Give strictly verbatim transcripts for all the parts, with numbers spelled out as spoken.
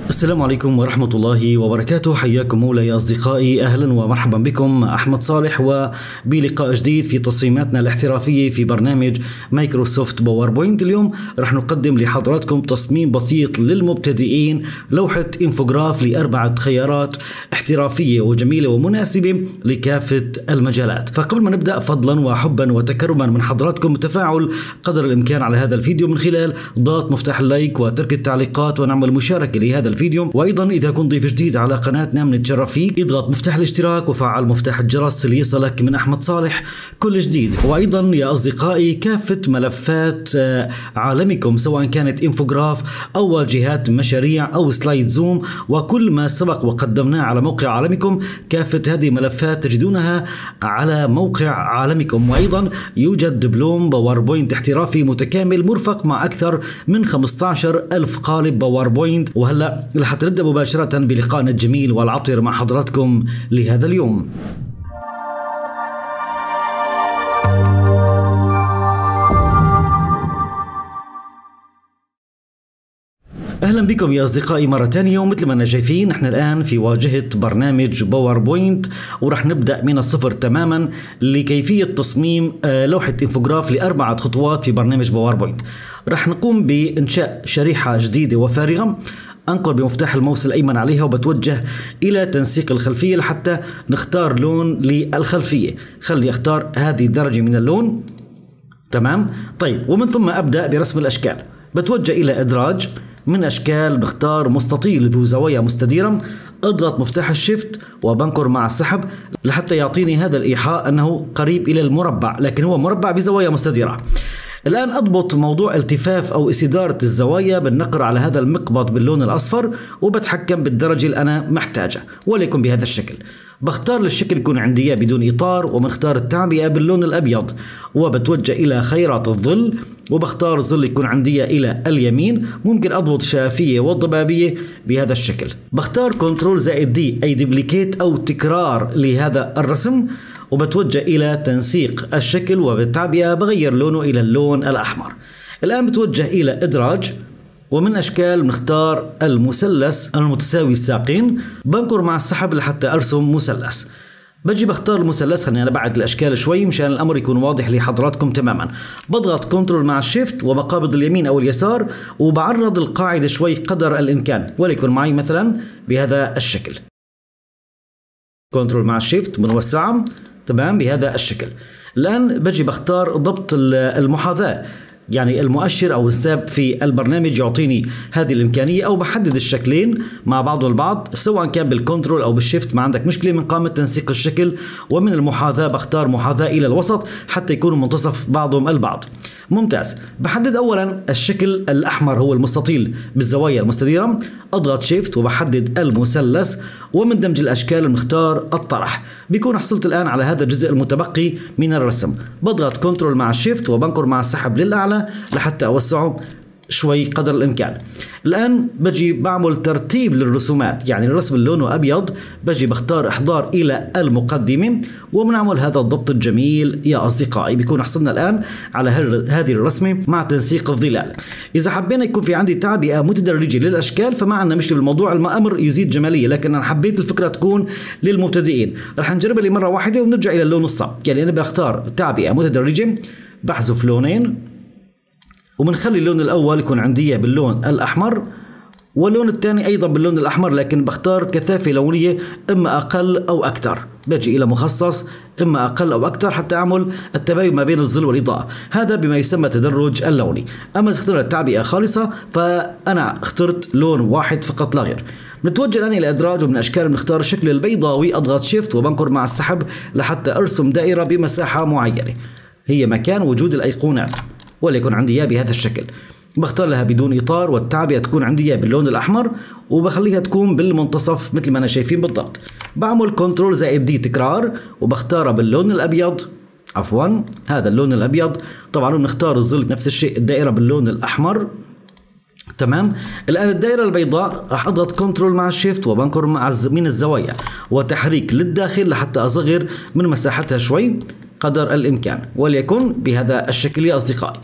السلام عليكم ورحمة الله وبركاته. حياكم مولاي أصدقائي، أهلا ومرحبا بكم. أحمد صالح وبلقاء جديد في تصميماتنا الاحترافية في برنامج مايكروسوفت باوربوينت. اليوم رح نقدم لحضراتكم تصميم بسيط للمبتدئين، لوحة انفوغراف لأربعة خيارات احترافية وجميلة ومناسبة لكافة المجالات. فقبل ما نبدأ، فضلا وحبا وتكرما من حضراتكم التفاعل قدر الإمكان على هذا الفيديو من خلال ضغط مفتاح اللايك وترك التعليقات ونعمل مشاركة لهذا الفيديو. وايضا اذا كنت ضيف جديد على قناتنا بنتشرف فيك، اضغط مفتاح الاشتراك وفعل مفتاح الجرس ليصلك من احمد صالح كل جديد. وايضا يا اصدقائي، كافه ملفات عالمكم سواء كانت انفوغراف او واجهات مشاريع او سلايد زوم وكل ما سبق وقدمناه على موقع عالمكم، كافه هذه الملفات تجدونها على موقع عالمكم. وايضا يوجد دبلوم باوربوينت احترافي متكامل مرفق مع اكثر من خمسة عشر ألف قالب باوربوينت. وهلا لحتى نبدأ مباشرة بلقائنا الجميل والعطر مع حضراتكم لهذا اليوم. اهلا بكم يا اصدقائي مرة ثانية. ومثل ما احنا شايفين نحن الان في واجهة برنامج باوربوينت، ورح نبدأ من الصفر تماما لكيفية تصميم لوحة انفوغراف لأربعة خطوات في برنامج باوربوينت. رح نقوم بإنشاء شريحة جديدة وفارغة، انقر بمفتاح الماوس الايمن عليها وبتوجه الى تنسيق الخلفيه لحتى نختار لون للخلفيه. خلي اختار هذه الدرجه من اللون. تمام. طيب، ومن ثم ابدا برسم الاشكال. بتوجه الى ادراج، من اشكال بختار مستطيل ذو زوايا مستديره، اضغط مفتاح الشيفت وبنكر مع السحب لحتى يعطيني هذا الايحاء انه قريب الى المربع، لكن هو مربع بزوايا مستديره. الآن أضبط موضوع التفاف أو استدارة الزوايا بالنقر على هذا المقبض باللون الأصفر، وبتحكم بالدرجة اللي أنا محتاجة، وليكن بهذا الشكل. بختار للشكل يكون عندي بدون إطار، وبنختار التعبئة باللون الأبيض، وبتوجه إلى خيارات الظل وبختار ظل يكون عندي إلى اليمين. ممكن أضبط الشفافية والضبابية بهذا الشكل. بختار كنترول زائد دي أي ديبليكيت أو تكرار لهذا الرسم، وبتوجه إلى تنسيق الشكل وبالتعبئة بغير لونه إلى اللون الأحمر. الآن بتوجه إلى إدراج، ومن أشكال بنختار المثلث المتساوي الساقين، بنكر مع السحب لحتى أرسم مثلث. بجي بختار المثلث، خلينا نبعد الأشكال شوي مشان الأمر يكون واضح لحضراتكم تماما. بضغط كنترول مع الشيفت وبقابض اليمين أو اليسار، وبعرض القاعدة شوي قدر الإمكان، وليكن معي مثلا بهذا الشكل. كنترول مع الشيفت بنوسعها تمام بهذا الشكل. الآن بجي بختار ضبط المحاذاة، يعني المؤشر أو الساب في البرنامج يعطيني هذه الإمكانية، أو بحدد الشكلين مع بعض البعض سواء كان بالكنترول أو بالشيفت، ما عندك مشكلة. من قائمة تنسيق الشكل ومن المحاذاة بختار محاذاة إلى الوسط حتى يكونوا منتصف بعضهم البعض. ممتاز. بحدد أولا الشكل الأحمر هو المستطيل بالزوايا المستديرة، أضغط شيفت وبحدد المثلث، ومن دمج الأشكال بنختار الطرح. بيكون حصلت الآن على هذا الجزء المتبقي من الرسم. بضغط كنترول مع الشيفت وبنكر مع السحب للأعلى لحتى أوسعه شوي قدر الإمكان. الآن بجي بعمل ترتيب للرسومات، يعني الرسم اللي لونه أبيض بجي بختار إحضار إلى المقدمة، وبنعمل هذا الضبط الجميل يا أصدقائي. بيكون حصلنا الآن على هذه الرسمة مع تنسيق الظلال. إذا حبينا يكون في عندي تعبئة متدرجة للأشكال فما عندنا مشكلة بالموضوع، الأمر يزيد جمالية، لكن أنا حبيت الفكرة تكون للمبتدئين. رح نجربها لمرة واحدة ونرجع إلى اللون الصعب. يعني أنا بختار تعبئة متدرجة، بحذف لونين، وبنخلي اللون الأول يكون عندي باللون الأحمر واللون الثاني أيضا باللون الأحمر، لكن بختار كثافة لونية إما أقل أو أكثر. بجي إلى مخصص إما أقل أو أكثر حتى أعمل التباين ما بين الظل والإضاءة، هذا بما يسمى تدرج اللوني. أما إذا اخترت تعبئة خالصة فأنا اخترت لون واحد فقط لا غير. نتوجه الآن إلى إدراج، ومن أشكال بنختار الشكل البيضاوي، أضغط شيفت وبنكر مع السحب لحتى أرسم دائرة بمساحة معينة هي مكان وجود الأيقونات، وليكن عندي بهذا الشكل. بختار لها بدون إطار، والتعبئة تكون عندي باللون الأحمر، وبخليها تكون بالمنتصف مثل ما أنا شايفين بالضبط. بعمل كنترول زائد دي تكرار، وبختارها باللون الأبيض، عفوا هذا اللون الأبيض. طبعا بنختار الظل نفس الشيء، الدائرة باللون الأحمر. تمام. الآن الدائرة البيضاء راح أضغط كنترول مع الشيفت وبنكر مع من الزوايا وتحريك للداخل لحتى أصغر من مساحتها شوي قدر الإمكان، وليكن بهذا الشكل يا أصدقائي.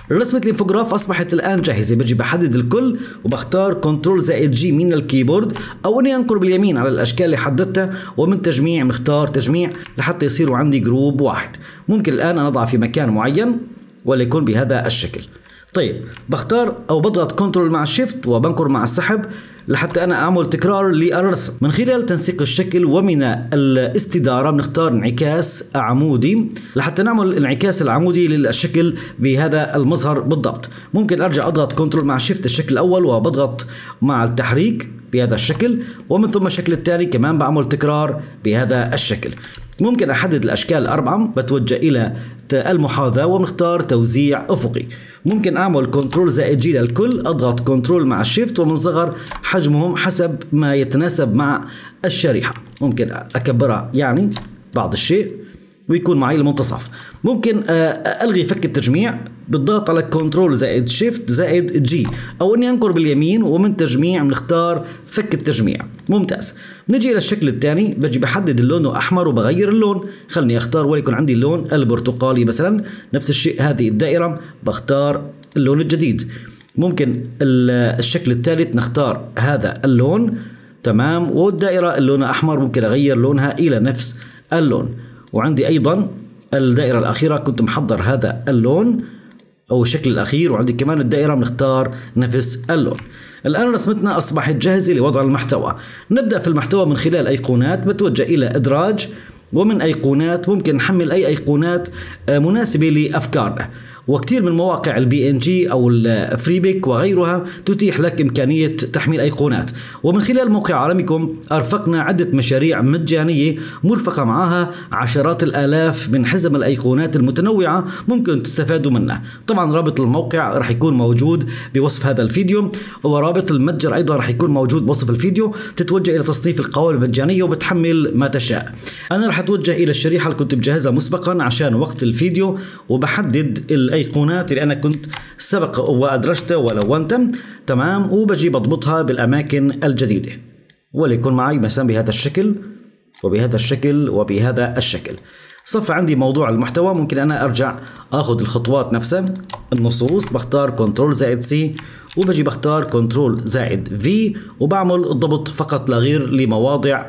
رسمة الانفوجراف أصبحت الآن جاهزة. بجي بحدد الكل وبختار كنترول زائد جي من الكيبورد، أو إني أنقر باليمين على الأشكال اللي حددتها، ومن تجميع بنختار تجميع لحتى يصيروا عندي جروب واحد. ممكن الآن أنا أضع في مكان معين وليكون بهذا الشكل. طيب بختار أو بضغط كنترول مع الشيفت وبنقر مع السحب لحتى أنا أعمل تكرار للرسم. من خلال تنسيق الشكل ومن الاستدارة بنختار انعكاس عمودي لحتى نعمل الانعكاس العمودي للشكل بهذا المظهر بالضبط. ممكن أرجع أضغط كنترول مع شيفت الشكل الأول وبضغط مع التحريك بهذا الشكل، ومن ثم الشكل الثاني كمان بعمل تكرار بهذا الشكل. ممكن أحدد الأشكال الأربعة، بتوجه إلى المحاذاة وبنختار توزيع أفقي. ممكن أعمل كنترول زائد جي للكل، أضغط كنترول مع الشيفت وبنصغر حجمهم حسب ما يتناسب مع الشريحة. ممكن أكبرها يعني بعض الشيء ويكون معي المنتصف. ممكن ألغي فك التجميع بالضغط على كنترول زائد شيفت زائد جي، أو إني أنقر باليمين ومن تجميع بنختار فك التجميع. ممتاز. نجي إلى الشكل الثاني، بجي بحدد اللون أحمر وبغير اللون. خلني أختار وليكن عندي اللون البرتقالي مثلا. نفس الشيء هذه الدائرة بختار اللون الجديد. ممكن الشكل الثالث نختار هذا اللون، تمام، والدائرة اللون أحمر ممكن أغير لونها إلى نفس اللون. وعندي أيضا الدائرة الأخيرة كنت محضر هذا اللون أو الشكل الأخير، وعندي كمان الدائرة بنختار نفس اللون. الآن رسمتنا أصبحت جاهزة لوضع المحتوى. نبدأ في المحتوى من خلال أيقونات، بتوجه إلى إدراج، ومن أيقونات ممكن نحمل أي أيقونات مناسبة لأفكارنا. وكثير من مواقع البي ان جي او الفريبيك وغيرها تتيح لك امكانيه تحميل ايقونات. ومن خلال موقع عالمكم ارفقنا عده مشاريع مجانيه مرفقه معها عشرات الالاف من حزم الايقونات المتنوعه ممكن تستفادوا منها. طبعا رابط الموقع راح يكون موجود بوصف هذا الفيديو، ورابط المتجر ايضا راح يكون موجود بوصف الفيديو. تتوجه الى تصنيف القوائم المجانيه وبتحمل ما تشاء. انا راح اتوجه الى الشريحه اللي كنت مجهزها مسبقا عشان وقت الفيديو، وبحدد الايقونات اللي انا كنت سبق وادرجتها ولونتها، تمام، وبجي بضبطها بالاماكن الجديده. وليكون معي مثلا بهذا الشكل وبهذا الشكل وبهذا الشكل. صف عندي موضوع المحتوى، ممكن انا ارجع اخذ الخطوات نفسها. النصوص بختار كنترول زائد سي، وبجي بختار كنترول زائد في، وبعمل الضبط فقط لا غير لمواضع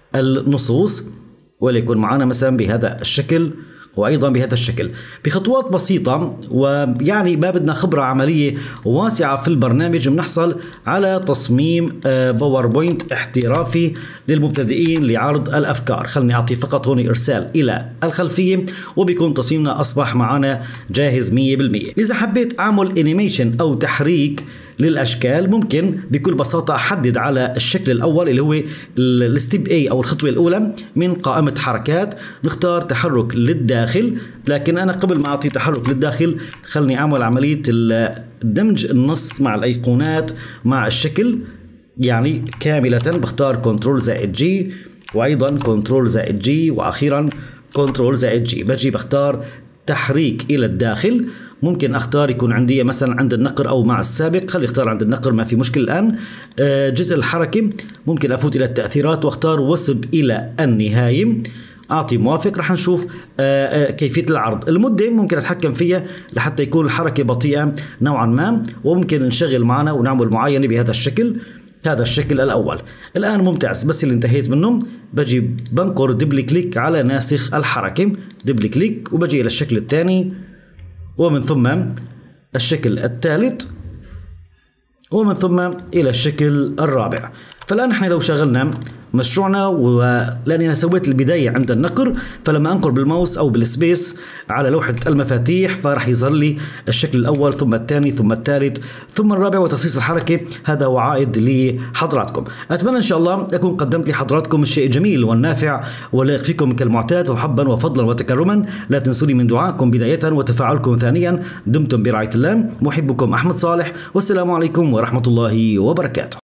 النصوص. وليكون معنا مثلا بهذا الشكل وأيضا بهذا الشكل بخطوات بسيطة، ويعني ما بدنا خبرة عملية واسعة في البرنامج بنحصل على تصميم باوربوينت احترافي للمبتدئين لعرض الأفكار. خلني أعطي فقط هون إرسال إلى الخلفية وبيكون تصميمنا أصبح معنا جاهز مية بالمية. إذا حبيت أعمل انيميشن أو تحريك للأشكال، ممكن بكل بساطة أحدد على الشكل الأول اللي هو الستيب A أو الخطوة الأولى من قائمة حركات، نختار تحرك للداخل. لكن أنا قبل ما أعطي تحرك للداخل خلني أعمل عملية الدمج النص مع الأيقونات مع الشكل يعني كاملة. بختار كنترول زائد جي، وأيضا كنترول زائد جي، وأخيرا كنترول زائد جي. بجي بختار تحريك إلى الداخل. ممكن اختار يكون عندي مثلا عند النقر او مع السابق. خلي اختار عند النقر ما في مشكله. الان جزء الحركه ممكن افوت الى التاثيرات واختار وصب الى النهايه، اعطي موافق. راح نشوف كيفيه العرض. المده ممكن اتحكم فيها لحتى يكون الحركه بطيئه نوعا ما، وممكن نشغل معنا ونعمل معاينه بهذا الشكل. هذا الشكل الاول الان ممتاز. بس اللي انتهيت منه بجي بنقر دبل كليك على ناسخ الحركه، دبل كليك، وبجي الى الشكل الثاني ومن ثم الشكل الثالث ومن ثم إلى الشكل الرابع. فالآن احنا لو شغلنا مشروعنا، ولأني أنا سويت البداية عند النقر، فلما أنقر بالماوس أو بالسبيس على لوحة المفاتيح فراح يظهر لي الشكل الأول ثم الثاني ثم الثالث ثم الرابع وتخصيص الحركة. هذا هو عائد لحضراتكم. أتمنى إن شاء الله أكون قدمت لحضراتكم الشيء الجميل والنافع ولا فيكم كالمعتاد، وحبا وفضلا وتكرما. لا تنسوني من دعائكم بداية وتفاعلكم ثانيا. دمتم برعاية الله. محبكم أحمد صالح، والسلام عليكم ورحمة الله وبركاته.